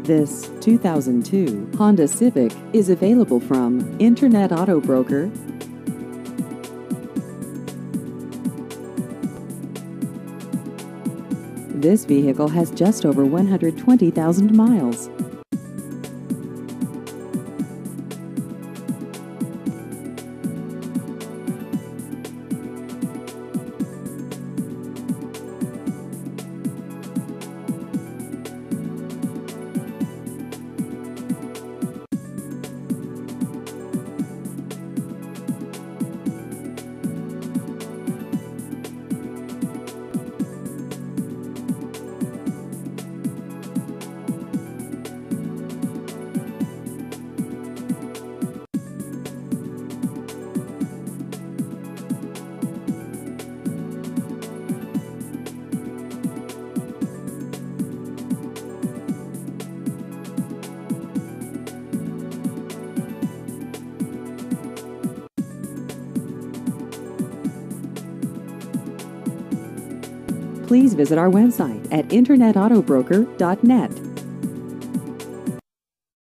This 2002 Honda Civic is available from Internet Auto Broker. This vehicle has just over 120,000 miles. Please visit our website at internetautobroker.net.